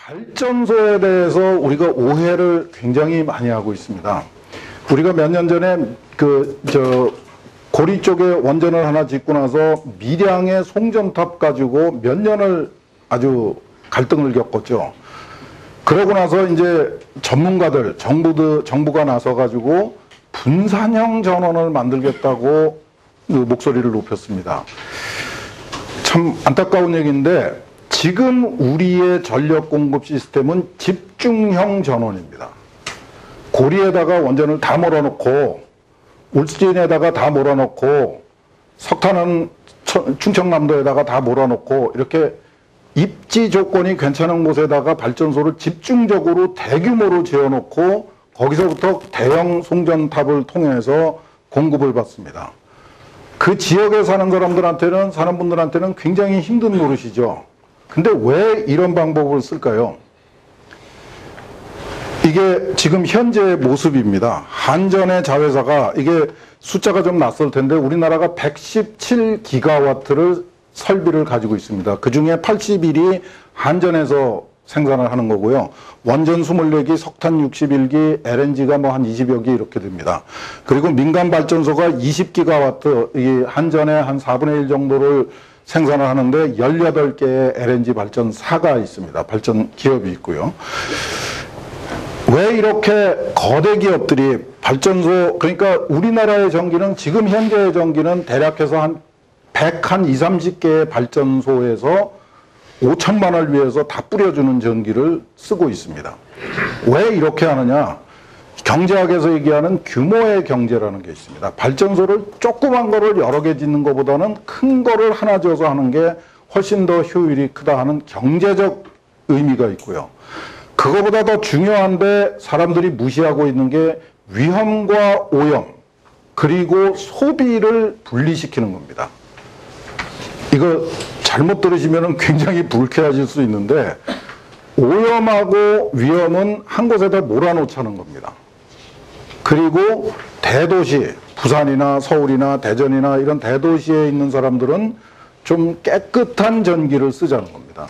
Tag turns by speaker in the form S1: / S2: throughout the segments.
S1: 발전소에 대해서 우리가 오해를 굉장히 많이 하고 있습니다. 우리가 몇 년 전에 고리 쪽에 원전을 하나 짓고 나서 밀양의 송전탑 가지고 몇 년을 아주 갈등을 겪었죠. 그러고 나서 이제 전문가들, 정부가 나서 가지고 분산형 전원을 만들겠다고 목소리를 높였습니다. 참 안타까운 얘기인데 지금 우리의 전력 공급 시스템은 집중형 전원입니다. 고리에다가 원전을 다 몰아놓고 울진에다가 다 몰아놓고 석탄은 충청남도에다가 다 몰아놓고 이렇게 입지 조건이 괜찮은 곳에다가 발전소를 집중적으로 대규모로 지어놓고 거기서부터 대형 송전탑을 통해서 공급을 받습니다. 그 지역에 사는 분들한테는 굉장히 힘든 노릇이죠. 근데 왜 이런 방법을 쓸까요? 이게 지금 현재의 모습입니다. 한전의 자회사가, 이게 숫자가 좀 낯설 텐데 우리나라가 117기가와트를 설비를 가지고 있습니다. 그 중에 80일이 한전에서 생산을 하는 거고요. 원전 24기, 석탄 61기, LNG가 뭐 한 20여 기 이렇게 됩니다. 그리고 민간 발전소가 20기가와트, 이 한전의 한 4분의 1 정도를 생산을 하는데 18개의 LNG 발전사가 있습니다. 발전 기업이 있고요. 왜 이렇게 거대 기업들이 발전소, 그러니까 우리나라의 전기는 지금 현재의 전기는 대략해서 한 120-30개의 발전소에서 5천만 원을 위해서 다 뿌려주는 전기를 쓰고 있습니다. 왜 이렇게 하느냐? 경제학에서 얘기하는 규모의 경제라는 게 있습니다. 발전소를 조그만 거를 여러 개 짓는 것보다는 큰 거를 하나 지어서 하는 게 훨씬 더 효율이 크다 하는 경제적 의미가 있고요. 그거보다 더 중요한데 사람들이 무시하고 있는 게 위험과 오염, 그리고 소비를 분리시키는 겁니다. 이거 잘못 들으시면 굉장히 불쾌하실 수 있는데 오염하고 위험은 한 곳에다 몰아놓자는 겁니다. 그리고 대도시, 부산이나 서울이나 대전이나 이런 대도시에 있는 사람들은 좀 깨끗한 전기를 쓰자는 겁니다.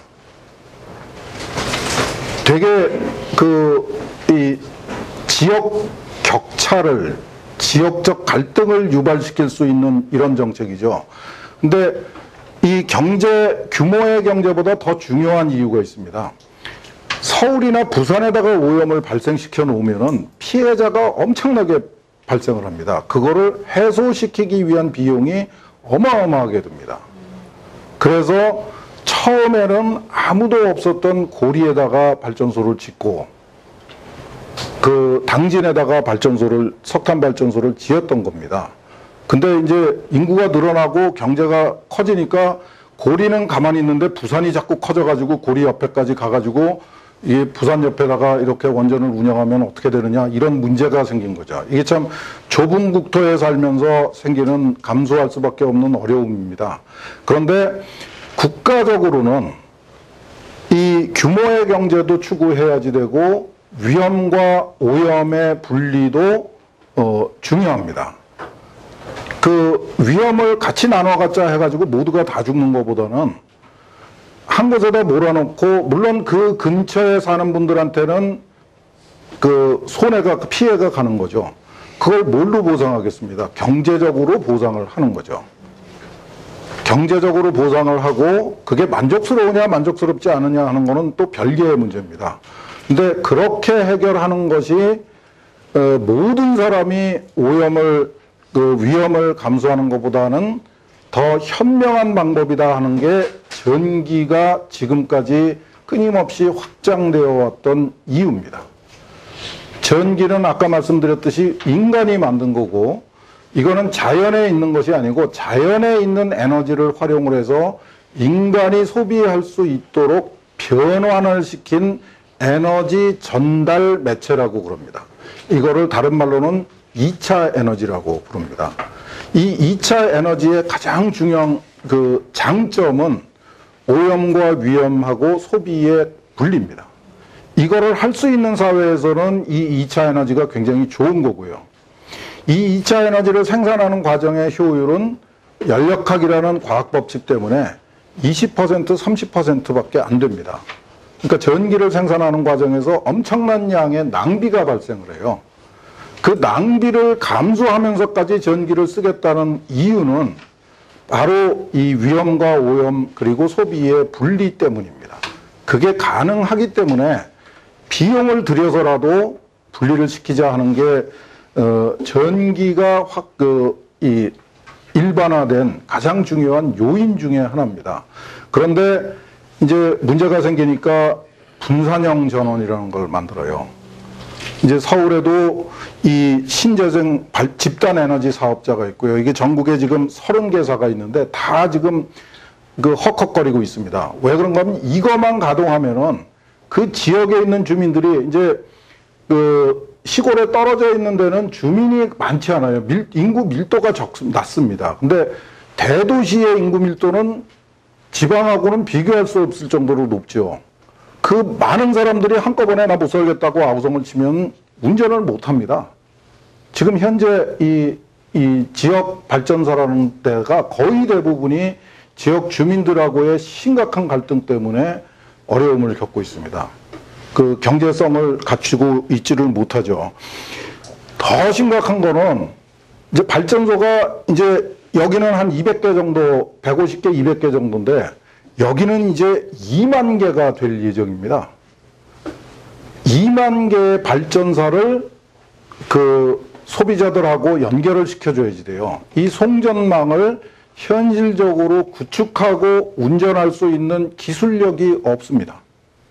S1: 되게 이 지역 격차를, 지역적 갈등을 유발시킬 수 있는 이런 정책이죠. 근데 이 규모의 경제보다 더 중요한 이유가 있습니다. 서울이나 부산에다가 오염을 발생시켜 놓으면은 피해자가 엄청나게 발생을 합니다. 그거를 해소시키기 위한 비용이 어마어마하게 듭니다. 그래서 처음에는 아무도 없었던 고리에다가 발전소를 짓고 그 당진에다가 석탄 발전소를 지었던 겁니다. 근데 이제 인구가 늘어나고 경제가 커지니까 고리는 가만히 있는데 부산이 자꾸 커져가지고 고리 옆에까지 가가지고 이 부산 옆에다가 이렇게 원전을 운영하면 어떻게 되느냐, 이런 문제가 생긴 거죠. 이게 참 좁은 국토에 살면서 생기는 감수할 수밖에 없는 어려움입니다. 그런데 국가적으로는 이 규모의 경제도 추구해야지 되고 위험과 오염의 분리도 중요합니다. 그 위험을 같이 나눠 갖자 해가지고 모두가 다 죽는 것보다는 한 곳에다 몰아놓고, 물론 그 근처에 사는 분들한테는 그 피해가 가는 거죠. 그걸 뭘로 보상하겠습니다? 경제적으로 보상을 하는 거죠. 경제적으로 보상을 하고 그게 만족스러우냐 만족스럽지 않느냐 하는 거는 또 별개의 문제입니다. 근데 그렇게 해결하는 것이 모든 사람이 위험을 감수하는 것보다는 더 현명한 방법이다 하는 게 전기가 지금까지 끊임없이 확장되어 왔던 이유입니다. 전기는 아까 말씀드렸듯이 인간이 만든 거고, 이거는 자연에 있는 것이 아니고 자연에 있는 에너지를 활용을 해서 인간이 소비할 수 있도록 변환을 시킨 에너지 전달 매체라고 그럽니다. 이거를 다른 말로는 2차 에너지라고 부릅니다. 이 2차 에너지의 가장 중요한 그 장점은 오염과 위험하고 소비의 분리입니다. 이거를 할 수 있는 사회에서는 이 2차 에너지가 굉장히 좋은 거고요. 이 2차 에너지를 생산하는 과정의 효율은 연력학이라는 과학 법칙 때문에 20%, 30%밖에 안 됩니다. 그러니까 전기를 생산하는 과정에서 엄청난 양의 낭비가 발생을 해요. 그 낭비를 감수하면서까지 전기를 쓰겠다는 이유는 바로 이 위험과 오염 그리고 소비의 분리 때문입니다. 그게 가능하기 때문에 비용을 들여서라도 분리를 시키자 하는 게 전기가 일반화된 가장 중요한 요인 중에 하나입니다. 그런데 이제 문제가 생기니까 분산형 전원이라는 걸 만들어요. 이제 서울에도 이 신재생 집단 에너지 사업자가 있고요. 이게 전국에 지금 30개사가 있는데 다 지금 그 헉헉거리고 있습니다. 왜 그런가 하면 이것만 가동하면은 그 지역에 있는 주민들이 이제 그 시골에 떨어져 있는 데는 주민이 많지 않아요. 인구 밀도가 낮습니다. 근데 대도시의 인구 밀도는 지방하고는 비교할 수 없을 정도로 높죠. 그 많은 사람들이 한꺼번에 나 못 살겠다고 아우성을 치면 운전을 못 합니다. 지금 현재 이 지역 발전소라는 데가 거의 대부분이 지역 주민들하고의 심각한 갈등 때문에 어려움을 겪고 있습니다. 그 경제성을 갖추고 있지를 못하죠. 더 심각한 거는 이제 발전소가 이제 여기는 한 200개 정도, 150개, 200개 정도인데 여기는 이제 2만 개가 될 예정입니다. 2만 개의 발전사를 그 소비자들하고 연결을 시켜줘야지 돼요. 이 송전망을 현실적으로 구축하고 운전할 수 있는 기술력이 없습니다.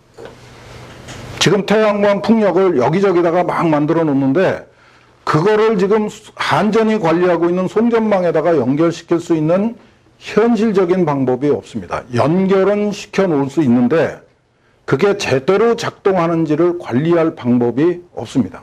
S1: 지금 태양광 풍력을 여기저기다가 막 만들어 놓는데 그거를 지금 한전이 관리하고 있는 송전망에다가 연결시킬 수 있는 현실적인 방법이 없습니다. 연결은 시켜 놓을 수 있는데 그게 제대로 작동하는지를 관리할 방법이 없습니다.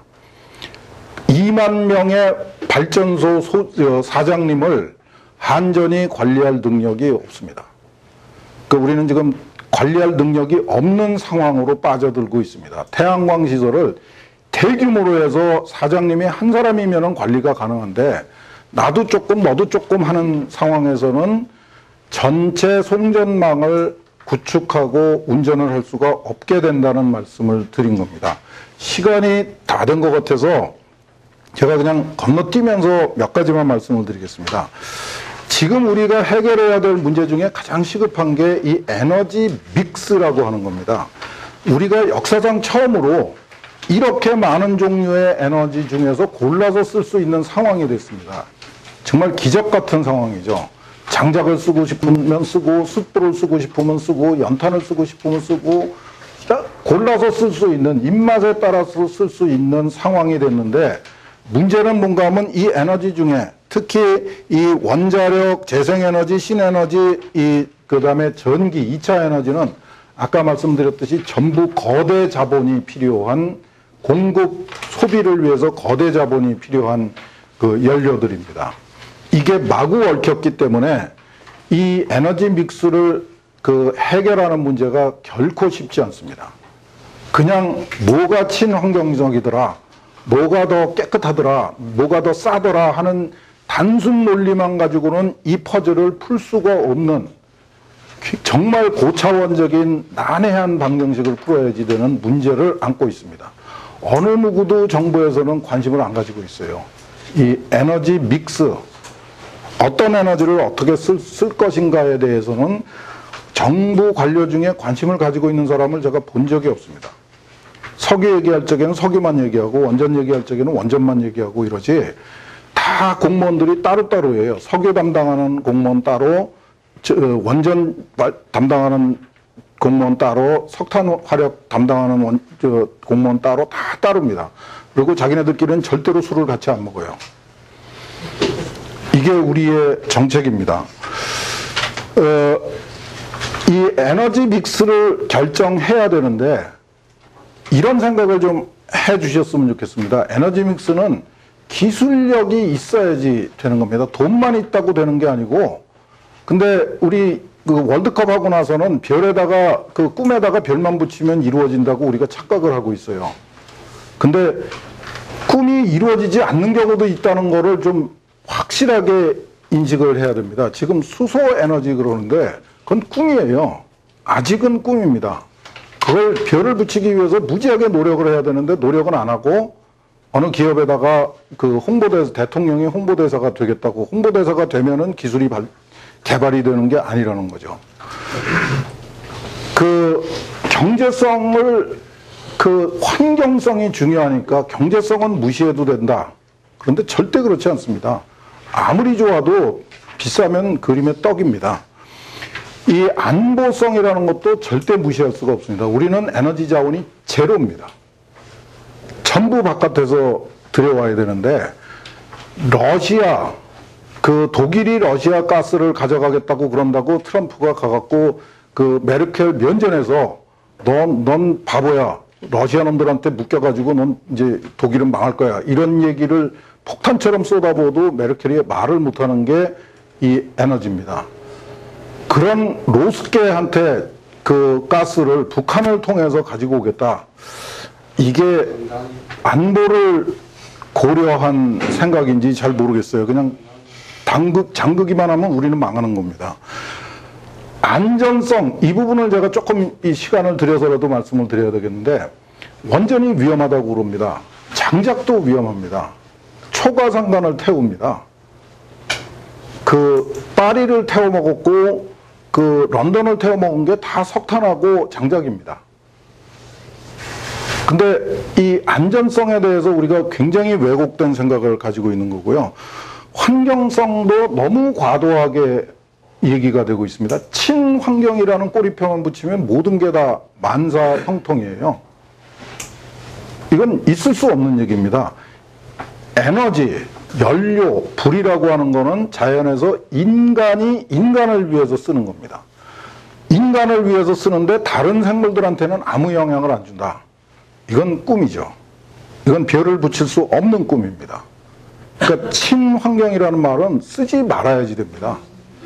S1: 2만 명의 발전소 사장님을 한전이 관리할 능력이 없습니다. 그러니까 우리는 지금 관리할 능력이 없는 상황으로 빠져들고 있습니다. 태양광 시설을 대규모로 해서 사장님이 한 사람이면 관리가 가능한데 나도 조금 너도 조금 하는 상황에서는 전체 송전망을 구축하고 운전을 할 수가 없게 된다는 말씀을 드린 겁니다. 시간이 다 된 것 같아서 제가 그냥 건너뛰면서 몇 가지만 말씀을 드리겠습니다. 지금 우리가 해결해야 될 문제 중에 가장 시급한 게 이 에너지 믹스라고 하는 겁니다. 우리가 역사상 처음으로 이렇게 많은 종류의 에너지 중에서 골라서 쓸 수 있는 상황이 됐습니다. 정말 기적 같은 상황이죠. 장작을 쓰고 싶으면 쓰고, 숯불을 쓰고 싶으면 쓰고, 연탄을 쓰고 싶으면 쓰고, 골라서 쓸 수 있는, 입맛에 따라서 쓸 수 있는 상황이 됐는데, 문제는 뭔가 하면 이 에너지 중에 특히 이 원자력, 재생에너지, 신에너지, 그 다음에 전기, 2차 에너지는 아까 말씀드렸듯이 전부 거대 자본이 필요한 공급 소비를 위해서 거대 자본이 필요한 그 연료들입니다. 이게 마구 얽혔기 때문에 이 에너지 믹스를 그 해결하는 문제가 결코 쉽지 않습니다. 그냥 뭐가 친환경적이더라, 뭐가 더 깨끗하더라, 뭐가 더 싸더라 하는 단순 논리만 가지고는 이 퍼즐을 풀 수가 없는 정말 고차원적인 난해한 방정식을 풀어야지 되는 문제를 안고 있습니다. 어느 누구도 정부에서는 관심을 안 가지고 있어요. 이 에너지 믹스, 어떤 에너지를 어떻게 쓸 것인가에 대해서는 정부 관료 중에 관심을 가지고 있는 사람을 제가 본 적이 없습니다. 석유 얘기할 적에는 석유만 얘기하고 원전 얘기할 적에는 원전만 얘기하고 이러지, 다 공무원들이 따로따로예요. 석유 담당하는 공무원 따로, 원전 담당하는 공무원 따로, 석탄 화력 담당하는 공무원 따로, 다 따릅니다. 그리고 자기네들끼리는 절대로 술을 같이 안 먹어요. 이게 우리의 정책입니다. 이 에너지 믹스를 결정해야 되는데 이런 생각을 좀 해주셨으면 좋겠습니다. 에너지 믹스는 기술력이 있어야지 되는 겁니다. 돈만 있다고 되는 게 아니고, 근데 우리 그 월드컵 하고 나서는 별에다가 그 꿈에다가 별만 붙이면 이루어진다고 우리가 착각을 하고 있어요. 근데 꿈이 이루어지지 않는 경우도 있다는 거를 좀 확실하게 인식을 해야 됩니다. 지금 수소 에너지 그러는데 그건 꿈이에요. 아직은 꿈입니다. 그걸 별을 붙이기 위해서 무지하게 노력을 해야 되는데 노력은 안 하고 어느 기업에다가 그 홍보대사, 대통령이 홍보대사가 되겠다고 홍보대사가 되면은 기술이 개발이 되는 게 아니라는 거죠. 그 경제성을 그 환경성이 중요하니까 경제성은 무시해도 된다. 그런데 절대 그렇지 않습니다. 아무리 좋아도 비싸면 그림의 떡입니다. 이 안보성이라는 것도 절대 무시할 수가 없습니다. 우리는 에너지 자원이 제로입니다. 전부 바깥에서 들여와야 되는데 러시아, 그 독일이 러시아 가스를 가져가겠다고 그런다고 트럼프가 가갖고 그 메르켈 면전에서 넌 바보야. 러시아 놈들한테 묶여가지고 넌 이제 독일은 망할 거야. 이런 얘기를 폭탄처럼 쏟아부어도 메르켈이 말을 못하는 게 이 에너지입니다. 그런 로스케한테 그 가스를 북한을 통해서 가지고 오겠다. 이게 안보를 고려한 생각인지 잘 모르겠어요. 그냥 장극이만 하면 우리는 망하는 겁니다. 안전성, 이 부분을 제가 조금 이 시간을 들여서라도 말씀을 드려야 되겠는데 원전이 위험하다고 그럽니다. 장작도 위험합니다. 초가상간을 태웁니다. 그 파리를 태워 먹었고 그 런던을 태워 먹은 게 다 석탄하고 장작입니다. 근데 이 안전성에 대해서 우리가 굉장히 왜곡된 생각을 가지고 있는 거고요. 환경성도 너무 과도하게 얘기가 되고 있습니다. 친환경이라는 꼬리표만 붙이면 모든 게 다 만사 형통이에요. 이건 있을 수 없는 얘기입니다. 에너지, 연료, 불이라고 하는 거는 자연에서 인간이 인간을 위해서 쓰는 겁니다. 인간을 위해서 쓰는데 다른 생물들한테는 아무 영향을 안 준다. 이건 꿈이죠. 이건 별을 붙일 수 없는 꿈입니다. 그러니까 친환경이라는 말은 쓰지 말아야지 됩니다.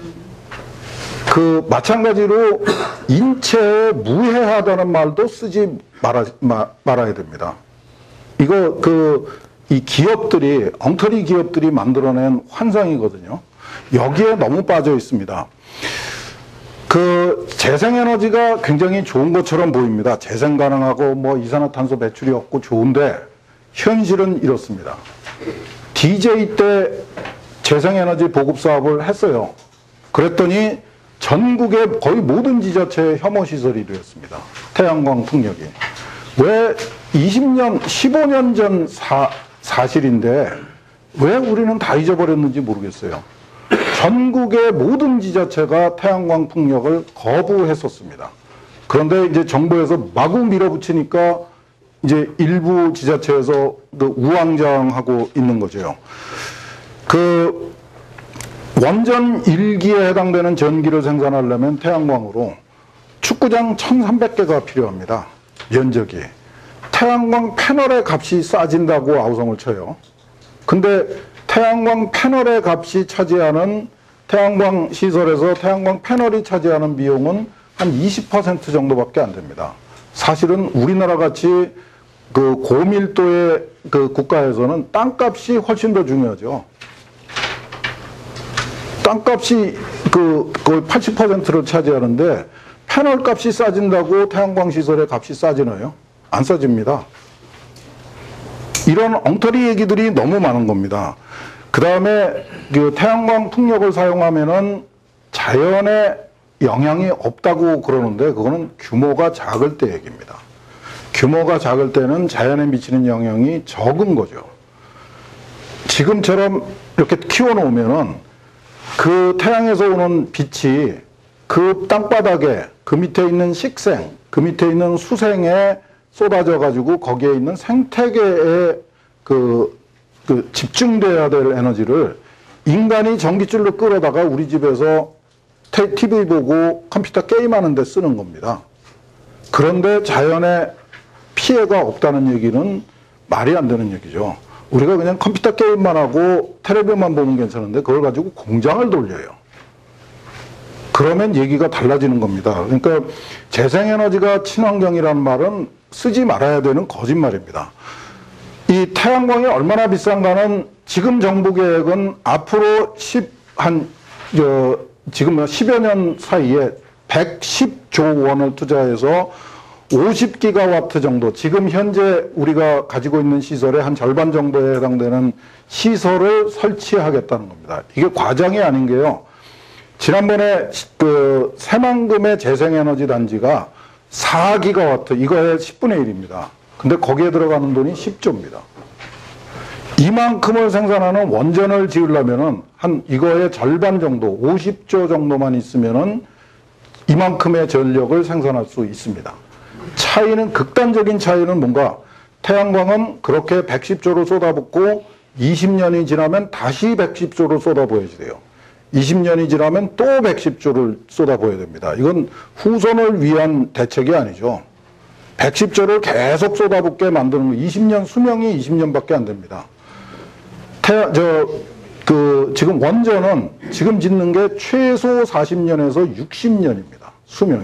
S1: 그 마찬가지로 인체에 무해하다는 말도 쓰지 말아야 됩니다. 이거 이 기업들이 엉터리 기업들이 만들어낸 환상이거든요. 여기에 너무 빠져 있습니다. 그 재생에너지가 굉장히 좋은 것처럼 보입니다. 재생 가능하고 뭐 이산화탄소 배출이 없고 좋은데 현실은 이렇습니다. DJ 때 재생에너지 보급 사업을 했어요. 그랬더니 전국의 거의 모든 지자체에 혐오 시설이 되었습니다. 태양광 풍력이. 왜 20년, 15년 전 사실인데 왜 우리는 다 잊어버렸는지 모르겠어요. 전국의 모든 지자체가 태양광 풍력을 거부했었습니다. 그런데 이제 정부에서 마구 밀어붙이니까 이제 일부 지자체에서 우왕좌왕하고 있는 거죠. 그 원전 1기에 해당되는 전기를 생산하려면 태양광으로 축구장 1,300개가 필요합니다. 면적이. 태양광 패널의 값이 싸진다고 아우성을 쳐요. 근데 태양광 패널의 값이 차지하는 태양광 시설에서 태양광 패널이 차지하는 비용은 한 20% 정도밖에 안 됩니다. 사실은 우리나라 같이 그 고밀도의 그 국가에서는 땅값이 훨씬 더 중요하죠. 땅값이 거의 80%를 차지하는데 패널 값이 싸진다고 태양광 시설의 값이 싸지나요? 안 싸집니다. 이런 엉터리 얘기들이 너무 많은 겁니다. 그 다음에 그 태양광 풍력을 사용하면은 자연에 영향이 없다고 그러는데 그거는 규모가 작을 때 얘기입니다. 규모가 작을 때는 자연에 미치는 영향이 적은 거죠. 지금처럼 이렇게 키워놓으면은 그 태양에서 오는 빛이 그 땅바닥에 그 밑에 있는 식생, 그 밑에 있는 수생에 쏟아져 가지고 거기에 있는 생태계에 집중돼야 될 에너지를 인간이 전기줄로 끌어다가 우리 집에서 TV 보고 컴퓨터 게임하는 데 쓰는 겁니다. 그런데 자연에 피해가 없다는 얘기는 말이 안 되는 얘기죠. 우리가 그냥 컴퓨터 게임만 하고 텔레비전만 보면 괜찮은데 그걸 가지고 공장을 돌려요. 그러면 얘기가 달라지는 겁니다. 그러니까 재생에너지가 친환경이라는 말은 쓰지 말아야 되는 거짓말입니다. 이 태양광이 얼마나 비싼가는 지금 정부 계획은 앞으로 지금 10여 년 사이에 110조 원을 투자해서 50기가와트 정도, 지금 현재 우리가 가지고 있는 시설의 한 절반 정도에 해당되는 시설을 설치하겠다는 겁니다. 이게 과장이 아닌 게요. 지난번에 그 새만금의 재생에너지 단지가 4기가와트, 이거의 10분의 1입니다. 근데 거기에 들어가는 돈이 10조입니다. 이만큼을 생산하는 원전을 지으려면은 한 이거의 절반 정도, 50조 정도만 있으면은 이만큼의 전력을 생산할 수 있습니다. 차이는, 극단적인 차이는 뭔가, 태양광은 그렇게 110조를 쏟아붓고 20년이 지나면 다시 110조를 쏟아부어야지 돼요. 20년이 지나면 또 110조를 쏟아부어야 됩니다. 이건 후손을 위한 대책이 아니죠. 110조를 계속 쏟아붓게 만드는 거, 20년, 수명이 20년밖에 안 됩니다. 지금 원전은 지금 짓는 게 최소 40년에서 60년입니다. 수명이.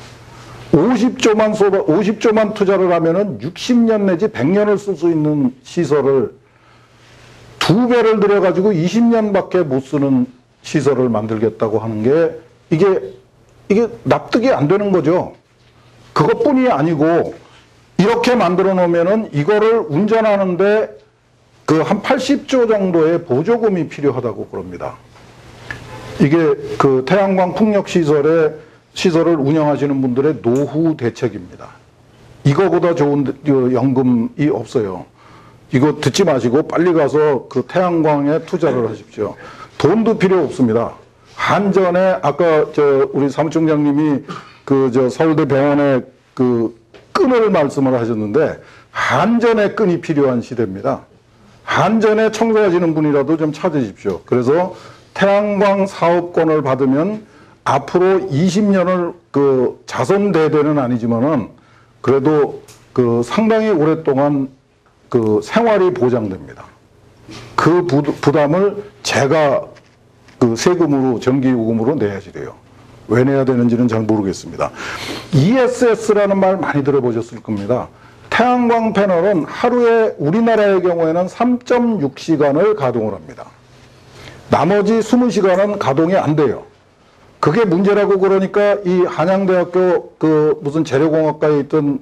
S1: 50조만 투자를 하면은 60년 내지 100년을 쓸 수 있는 시설을 2배를 들여가지고 20년밖에 못 쓰는 시설을 만들겠다고 하는 게 이게 납득이 안 되는 거죠. 그것뿐이 아니고 이렇게 만들어 놓으면은 이거를 운전하는데 그 한 80조 정도의 보조금이 필요하다고 그럽니다. 이게 그 태양광 풍력 시설을 운영하시는 분들의 노후 대책입니다. 이거보다 좋은 연금이 없어요. 이거 듣지 마시고 빨리 가서 그 태양광에 투자를 하십시오. 돈도 필요 없습니다. 한전에 아까 우리 사무총장님이 서울대 병원에 끈을 말씀을 하셨는데, 한전의 끈이 필요한 시대입니다. 한전에 청소하시는 분이라도 좀 찾으십시오. 그래서 태양광 사업권을 받으면 앞으로 20년을 자손대대는 아니지만은 그래도 상당히 오랫동안 생활이 보장됩니다. 그 부담을 제가 세금으로, 전기요금으로 내야지 돼요. 왜 내야 되는지는 잘 모르겠습니다. ESS라는 말 많이 들어보셨을 겁니다. 태양광 패널은 하루에 우리나라의 경우에는 3.6시간을 가동을 합니다. 나머지 20시간은 가동이 안 돼요. 그게 문제라고 그러니까 이 한양대학교 무슨 재료공학과에 있던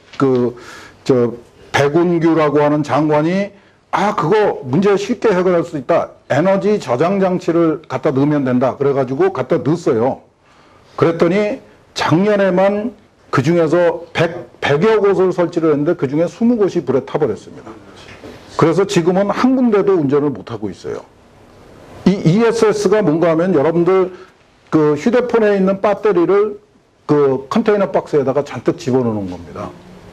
S1: 백운규라고 하는 장관이 그거 문제 쉽게 해결할 수 있다. 에너지 저장 장치를 갖다 넣으면 된다. 그래가지고 갖다 넣었어요. 그랬더니 작년에만 그 중에서 100여 곳을 설치를 했는데 그 중에 20곳이 불에 타버렸습니다. 그래서 지금은 한 군데도 운전을 못하고 있어요. 이 ESS가 뭔가 하면 여러분들 휴대폰에 있는 배터리를 컨테이너 박스에다가 잔뜩 집어넣는 겁니다.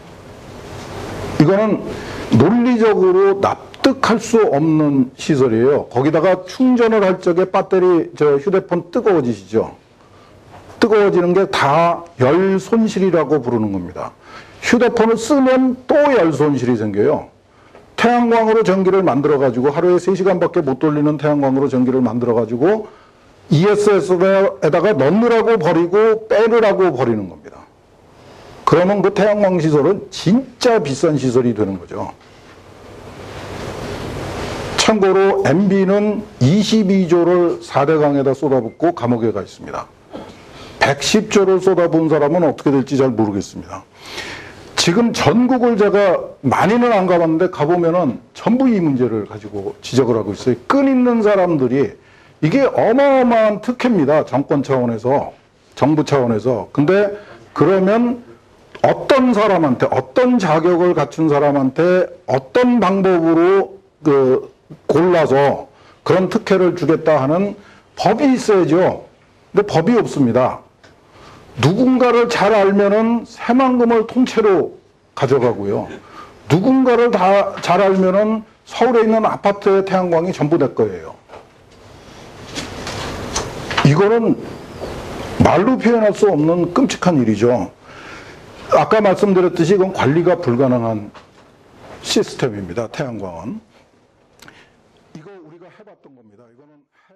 S1: 이거는 논리적으로 납득할 수 없는 시설이에요. 거기다가 충전을 할 적에 배터리, 휴대폰 뜨거워지시죠? 뜨거워지는 게 다 열 손실이라고 부르는 겁니다. 휴대폰을 쓰면 또 열 손실이 생겨요. 태양광으로 전기를 만들어가지고 하루에 3시간밖에 못 돌리는 태양광으로 전기를 만들어가지고 ESS에다가 넣느라고 버리고 빼느라고 버리는 겁니다. 그러면 그 태양광 시설은 진짜 비싼 시설이 되는 거죠. 참고로 MB는 22조를 4대강에다 쏟아붓고 감옥에 가 있습니다. 110조를 쏟아부은 사람은 어떻게 될지 잘 모르겠습니다. 지금 전국을 제가 많이는 안 가봤는데 가보면은 전부 이 문제를 가지고 지적을 하고 있어요. 끈 있는 사람들이, 이게 어마어마한 특혜입니다. 정권 차원에서, 정부 차원에서. 근데 그러면 어떤 사람한테, 어떤 자격을 갖춘 사람한테 어떤 방법으로 골라서 그런 특혜를 주겠다 하는 법이 있어야죠. 근데 법이 없습니다. 누군가를 잘 알면은 새만금을 통째로 가져가고요. 누군가를 다 잘 알면은 서울에 있는 아파트의 태양광이 전부 내 거예요. 이거는 말로 표현할 수 없는 끔찍한 일이죠. 아까 말씀드렸듯이 이건 관리가 불가능한 시스템입니다. 태양광은.